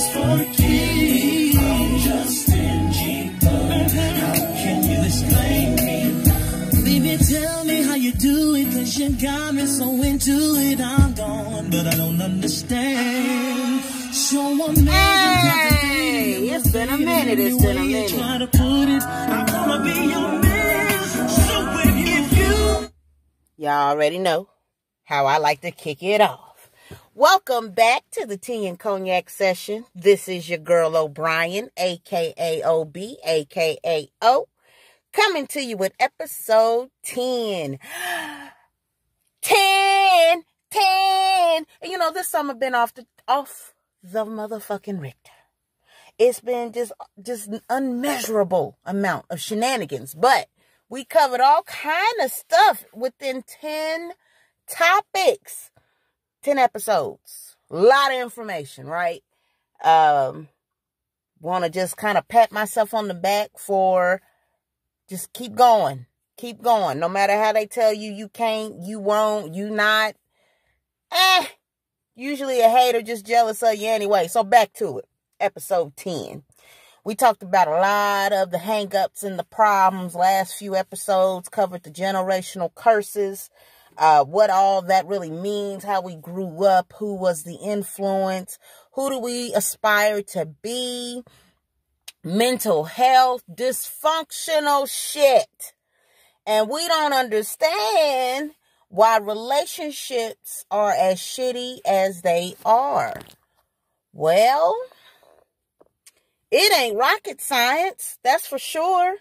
keys for keys. I'm just stingy, but how can you explain me? Baby, tell me how you do it, cause you got me so into it. I'm gone, but I don't understand. So amazing. Hey, it's been a minute. Try to put it, I wanna be your man. So if you... Y'all already know how I like to kick it off. Welcome back to the Tea and Cognac session. This is your girl O'Brien, a.k.a. O.B., a.k.a. O, coming to you with episode 10. 10. And you know, this summer been off the motherfucking Richter. It's been just an unmeasurable amount of shenanigans, but we covered all kind of stuff within 10 topics, 10 episodes, a lot of information, right? Want to just kind of pat myself on the back for just keep going. No matter how they tell you, you can't, you won't, you not. Usually a hater just jealous of you anyway. So back to it. Episode 10. We talked about a lot of the hang-ups and the problems. Last few episodes covered the generational curses, what all that really means, how we grew up, who was the influence, who do we aspire to be, mental health, dysfunctional shit. And we don't understand why relationships are as shitty as they are. Well, it ain't rocket science, that's for sure.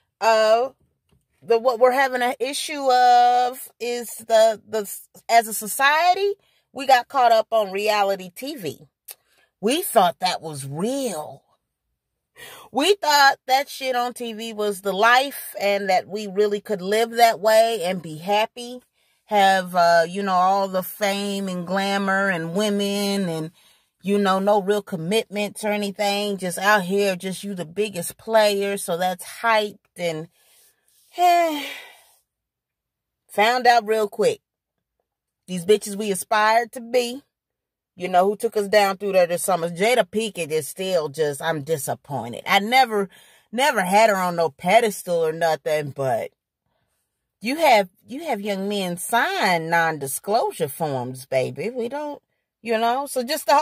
What we're having an issue of is the as a society, we got caught up on reality TV. We thought that was real. We thought that shit on TV was the life and that we really could live that way and be happy. Have, all the fame and glamour and women and, no real commitments or anything. Just out here, just you the biggest player. So that's hyped and found out real quick. These bitches we aspired to be, who took us down through there this summer. Jada Pinkett is still just, I'm disappointed. I never had her on no pedestal or nothing, but you have young men sign non-disclosure forms, baby. We don't, so just the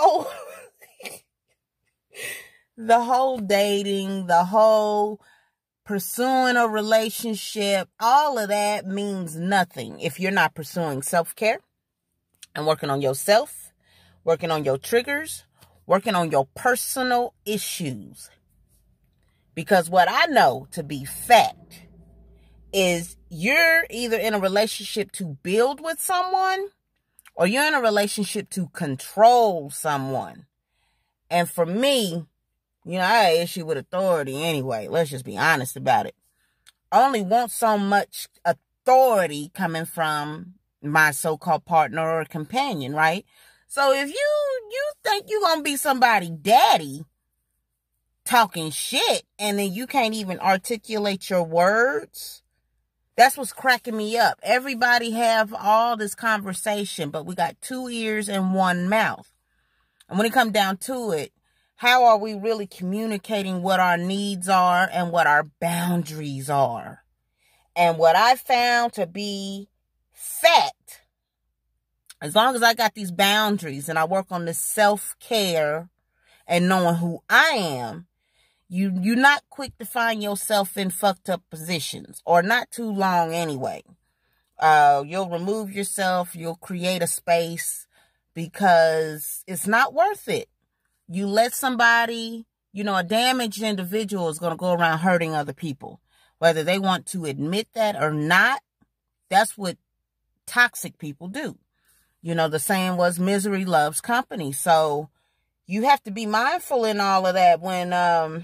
whole dating, the whole pursuing a relationship, all of that means nothing if you're not pursuing self-care and working on yourself, working on your triggers, working on your personal issues. Because what I know to be fact is you're either in a relationship to build with someone or you're in a relationship to control someone. And for me, I had an issue with authority anyway. Let's just be honest about it. I only want so much authority coming from my so-called partner or companion, right? So if you think you're going to be somebody's daddy talking shit and then you can't even articulate your words, that's what's cracking me up. Everybody have all this conversation, but we got 2 ears and 1 mouth. And when it comes down to it, how are we really communicating what our needs are and what our boundaries are? And what I found to be fact, as long as I got these boundaries and I work on this self-care and knowing who I am, you're not quick to find yourself in fucked up positions, or not too long anyway. You'll remove yourself, you'll create a space because it's not worth it. You let somebody, a damaged individual is going to go around hurting other people. Whether they want to admit that or not, that's what toxic people do. The saying was misery loves company. So you have to be mindful in all of that when,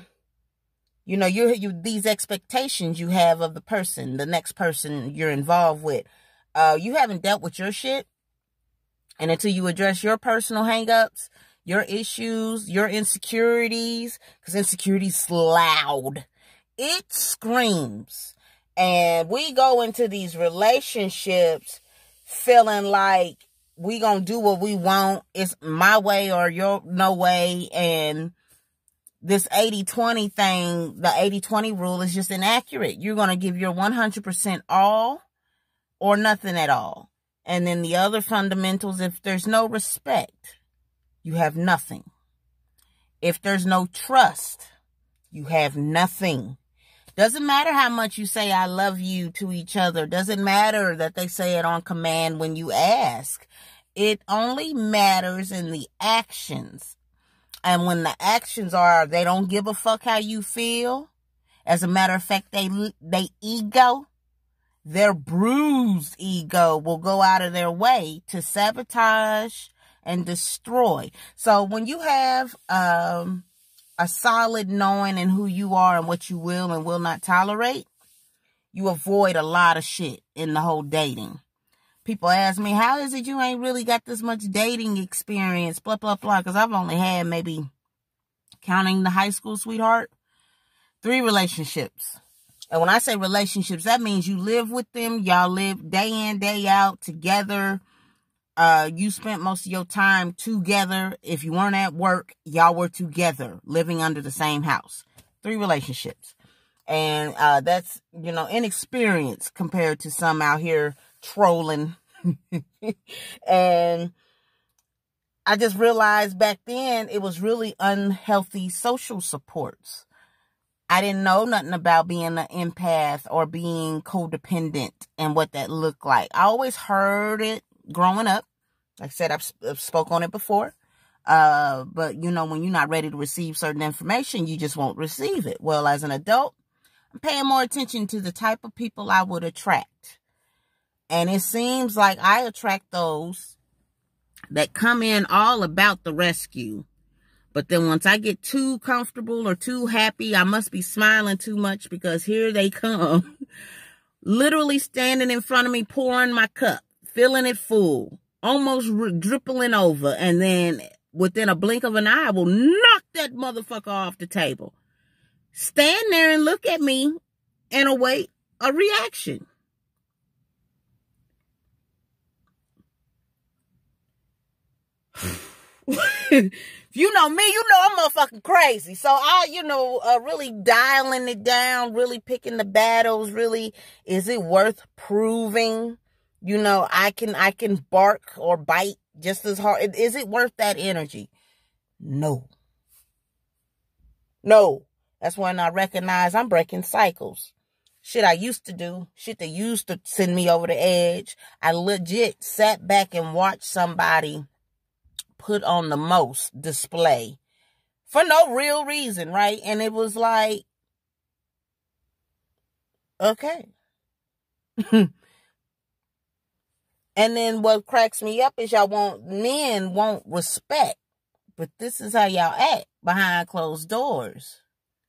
you these expectations you have of the next person you're involved with. You haven't dealt with your shit. And until you address your personal hangups, your issues, your insecurities, because insecurity's loud. It screams. And we go into these relationships feeling like we gonna do what we want. It's my way or your no way. And this 80-20 thing, the 80-20 rule is just inaccurate. You're gonna give your 100% all or nothing at all. And then the other fundamentals, if there's no respect, you have nothing. If there's no trust, you have nothing. Doesn't matter how much you say I love you to each other. Doesn't matter that they say it on command when you ask. It only matters in the actions. And when the actions are, they don't give a fuck how you feel. As a matter of fact, they ego, their bruised ego will go out of their way to sabotage and destroy. So when you have a solid knowing in who you are and what you will and will not tolerate, you avoid a lot of shit in the whole dating. People ask me, how is it you ain't really got this much dating experience, blah, blah, blah, because I've only had maybe, counting the high school sweetheart, 3 relationships. And when I say relationships, that means you live with them, y'all live day in, day out together. You spent most of your time together. If you weren't at work, y'all were together, living under the same house. 3 relationships. And that's, inexperience compared to some out here trolling. And I just realized back then it was really unhealthy social supports. I didn't know nothing about being an empath or being codependent and what that looked like. I always heard it growing up. Like I said, I've spoke on it before. But, when you're not ready to receive certain information, you just won't receive it. Well, as an adult, I'm paying more attention to the type of people I would attract. And it seems like I attract those that come in all about the rescue. But then once I get too comfortable or too happy, I must be smiling too much because here they come. Literally standing in front of me, pouring my cup, filling it full, almost dripping over. And then within a blink of an eye, I will knock that motherfucker off the table. Stand there and look at me and await a reaction. You know me, I'm motherfucking crazy. So I, really dialing it down, really picking the battles, really, is it worth proving? I can bark or bite just as hard. Is it worth that energy? No. That's when I recognize I'm breaking cycles. Shit I used to do, shit that used to send me over the edge. I legit sat back and watched somebody put on the most display for no real reason, right? And it was like, okay. And then what cracks me up is men won't respect, but this is how y'all act behind closed doors.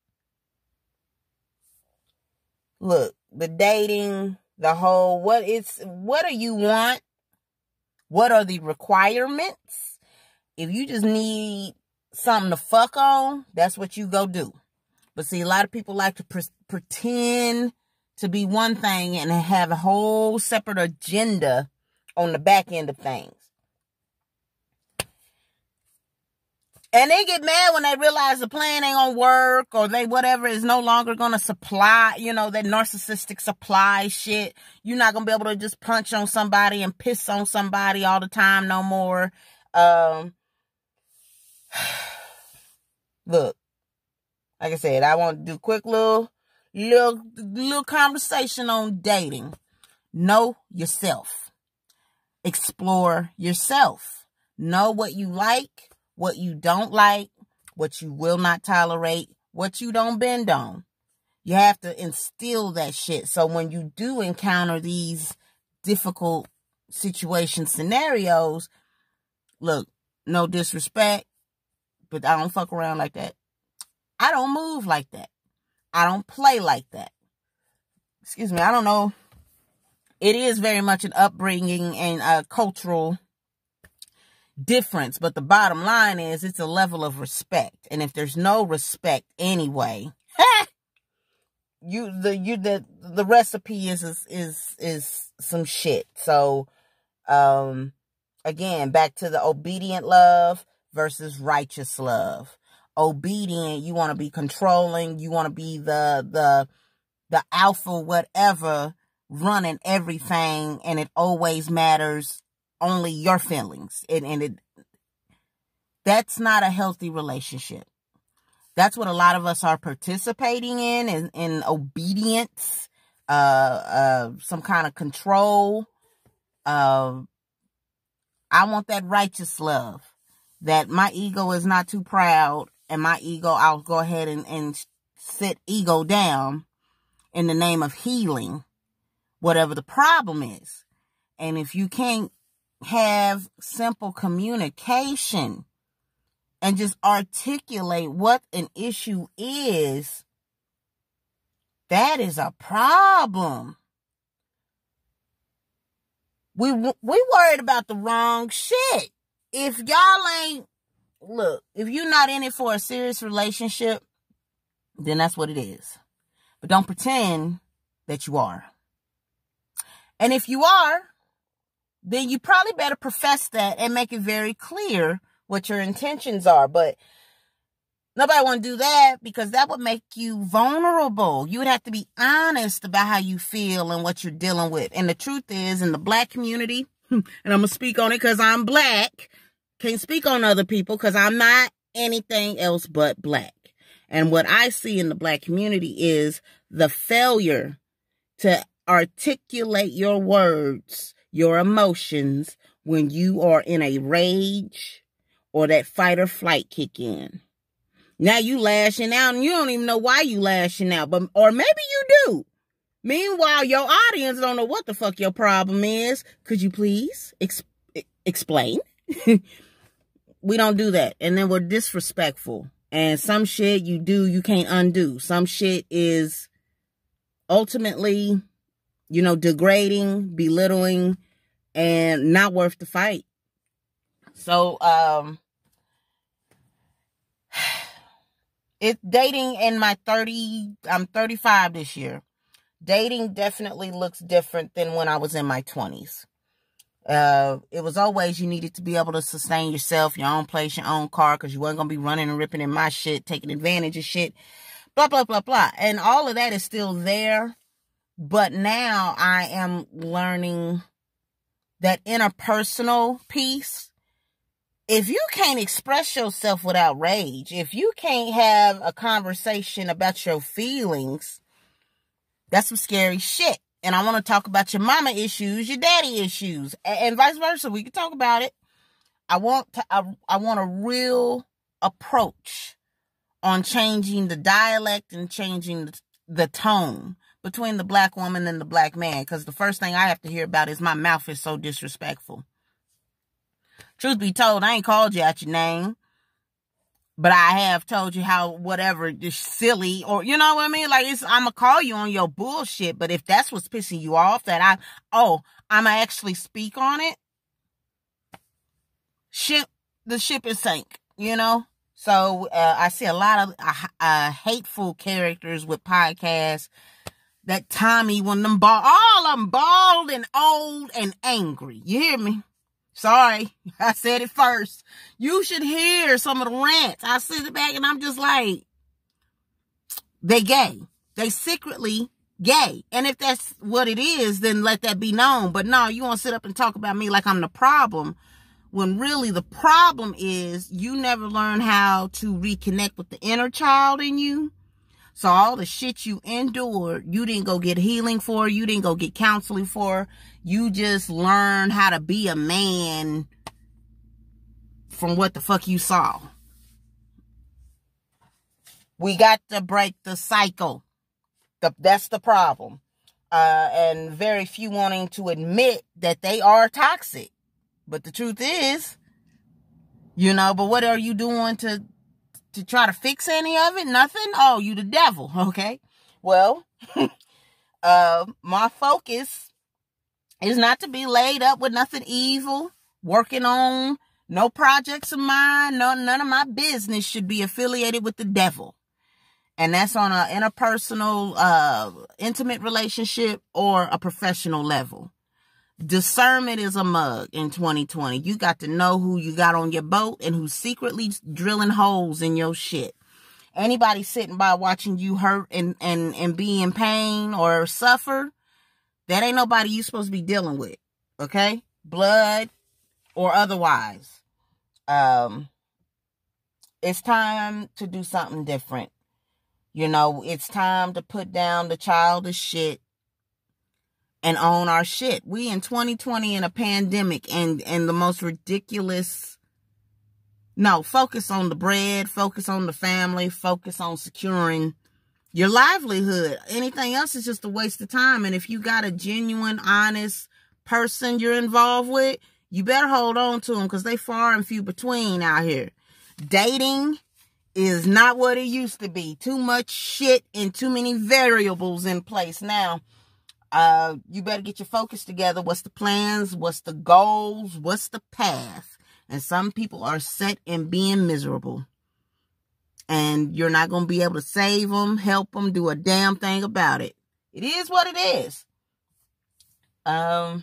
Look, the dating, the whole, what do you want? What are the requirements? If you just need something to fuck on, that's what you go do. But see, a lot of people like to pretend to be one thing and have a whole separate agenda on the back end of things. And they get mad when they realize the plan ain't gonna work or they whatever is no longer gonna supply, that narcissistic supply shit. You're not gonna be able to just punch on somebody and piss on somebody all the time no more. Look, like I said, I want to do a quick little conversation on dating. Know yourself. Explore yourself. Know what you like, what you don't like, what you will not tolerate, what you don't bend on. You have to instill that shit. So when you do encounter these difficult situation scenarios, look, no disrespect, but I don't fuck around like that. I don't move like that. I don't play like that. Excuse me, I don't know. It is very much an upbringing and a cultural difference, but the bottom line is it's a level of respect. And if there's no respect anyway, the recipe is some shit. So Again, back to the obedient love versus righteous love. Obedient, you want to be controlling, you want to be the alpha whatever, running everything, and it always matters only your feelings. And that's not a healthy relationship. That's what a lot of us are participating in obedience, some kind of control. I want that righteous love, that my ego is not too proud, and my ego, I'll go ahead and sit ego down in the name of healing whatever the problem is. And if you can't have simple communication and just articulate what an issue is, that is a problem. We worried about the wrong shit. If y'all ain't, look, if you're not in it for a serious relationship, then that's what it is. But don't pretend that you are. And if you are, then you probably better profess that and make it very clear what your intentions are. But nobody want to do that, because that would make you vulnerable. You would have to be honest about how you feel and what you're dealing with. And the truth is, in the Black community, and I'm going to speak on it because I'm Black, can't speak on other people because I'm not anything else but Black. And what I see in the Black community is the failure to articulate your words, your emotions, when you are in a rage or that fight or flight kick in. Now you lashing out and you don't even know why you lashing out, or maybe you do. Meanwhile, your audience don't know what the fuck your problem is. Could you please explain? We don't do that. And then we're disrespectful. And some shit you do, you can't undo. Some shit is ultimately, degrading, belittling, and not worth the fight. So, it's dating in my 30, I'm 35 this year. Dating definitely looks different than when I was in my 20s. It was always you needed to be able to sustain yourself, your own place, your own car, because you weren't going to be running and ripping in my shit, taking advantage of shit, blah, blah, blah, blah. And all of that is still there. But now I am learning that interpersonal piece. If you can't express yourself without rage, if you can't have a conversation about your feelings, that's some scary shit. And I want to talk about your mama issues, your daddy issues, and vice versa. We can talk about it. I want a real approach on changing the dialect and changing the tone between the Black woman and the Black man. Because the first thing I have to hear about is my mouth is so disrespectful. Truth be told, I ain't called you out your name. But I have told you how whatever is silly, or you know what I mean? Like, I'm gonna call you on your bullshit. But if that's what's pissing you off, that I'm gonna actually speak on it. The ship is sank, So I see a lot of hateful characters with podcasts. That Tommy, one of them all of them bald and old and angry. You hear me? Sorry, I said it first. You should hear some of the rants. I sit back and I'm just like, they gay. They secretly gay. And if that's what it is, then let that be known. But no, you want to sit up and talk about me like I'm the problem, when really the problem is you never learn how to reconnect with the inner child in you. So all the shit you endured, you didn't go get healing for, you didn't go get counseling for. You just learned how to be a man from what the fuck you saw. We got to break the cycle. That's the problem. And very few wanting to admit that they are toxic. But the truth is, but what are you doing to try to fix any of it? Nothing? Oh, you the devil. Okay. Well, my focus is not to be laid up with nothing evil, working on no projects of mine. None of my business should be affiliated with the devil. And that's on an interpersonal, intimate relationship or a professional level. Discernment is a mug in 2020. You got to know who you got on your boat and who's secretly drilling holes in your shit. Anybody sitting by watching you hurt and be in pain or suffer, that ain't nobody you supposed to be dealing with. Okay? Blood or otherwise. It's time to do something different. You know, it's time to put down the childish shit and own our shit. We in 2020 in a pandemic and the most ridiculous. No, focus on the bread, focus on the family, focus on securing your livelihood. Anything else is just a waste of time. And if you got a genuine, honest person you're involved with, you better hold on to them because they far and few between out here. Dating is not what it used to be. Too much shit and too many variables in place now. You better get your focus together. What's the plans? What's the goals? What's the path? And some people are set in being miserable. And you're not going to be able to save them, help them, do a damn thing about it. It is what it is. The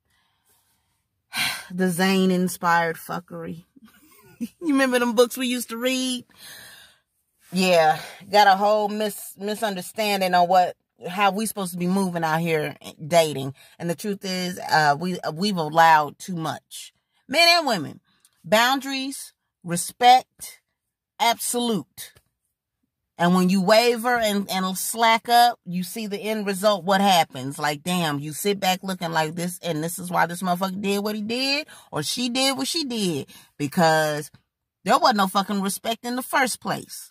Zane-inspired fuckery. You remember them books we used to read? Yeah, got a whole misunderstanding on how we supposed to be moving out here dating. And the truth is, we've allowed too much. Men and women. Boundaries, respect, absolute. And when you waver and slack up, you see the end result, what happens. Like, damn, you sit back looking like this, and this is why this motherfucker did what he did, or she did what she did. Because there wasn't no fucking respect in the first place.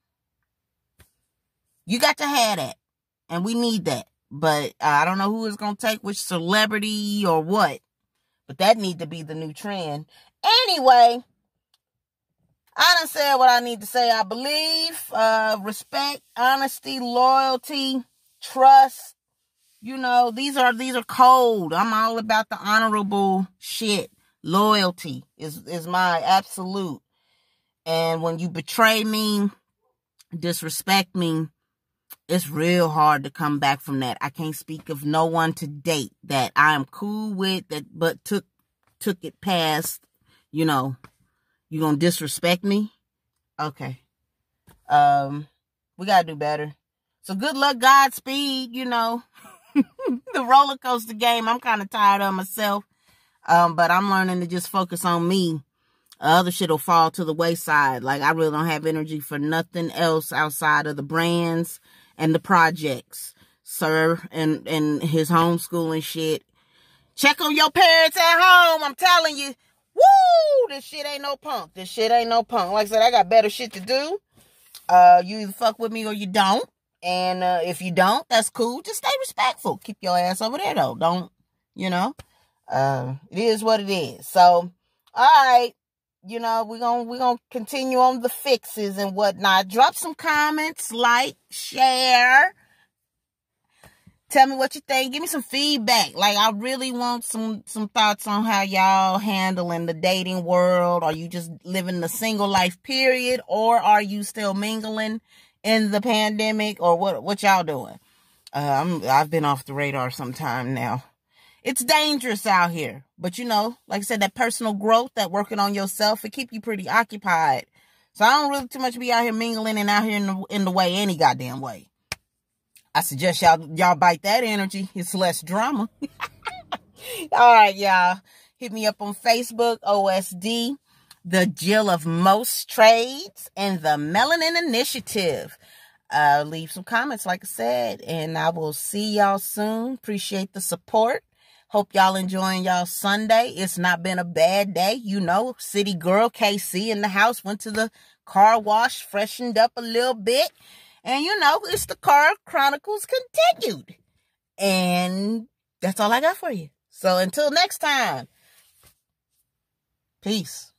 You got to have that. And we need that. But I don't know who is going to take which celebrity or what. But that need to be the new trend. Anyway, I done said what I need to say. I believe respect, honesty, loyalty, trust. You know, these are cold. I'm all about the honorable shit. Loyalty is my absolute. And when you betray me, disrespect me, it's real hard to come back from that. I can't speak of no one to date that I am cool with that, but took it past, you know, you gonna disrespect me? Okay. We gotta do better. So good luck, Godspeed, you know. The roller coaster game, I'm kind of tired of myself. But I'm learning to just focus on me. Other shit will fall to the wayside. Like, I really don't have energy for nothing else outside of the brands and the projects. Sir, and his homeschooling shit. Check on your parents at home. I'm telling you. Woo! This shit ain't no punk. This shit ain't no punk. Like I said, I got better shit to do. You either fuck with me or you don't. And if you don't, that's cool. Just stay respectful. Keep your ass over there, though. Don't, you know. It is what it is. So, all right. You know, we're gonna continue on the fixes and whatnot. Drop some comments, like, share. Tell me what you think. Give me some feedback. Like, I really want some thoughts on how y'all handling the dating world. Are you just living the single life period? Or are you still mingling in the pandemic? Or what y'all doing? I've been off the radar sometime now. It's dangerous out here. But, you know, like I said, that personal growth, that working on yourself, it keep you pretty occupied. So I don't really too much be out here mingling and out here in the way any goddamn way. I suggest y'all bite that energy. It's less drama. All right, y'all. Hit me up on Facebook, OSD, the Jill of Most Trades, and the Melanin Initiative. Leave some comments, like I said, and I will see y'all soon. Appreciate the support. Hope y'all enjoying y'all Sunday. It's not been a bad day. You know, city girl KC in the house, went to the car wash, freshened up a little bit. And, you know, it's the Car Chronicles continued. And that's all I got for you. So until next time, peace.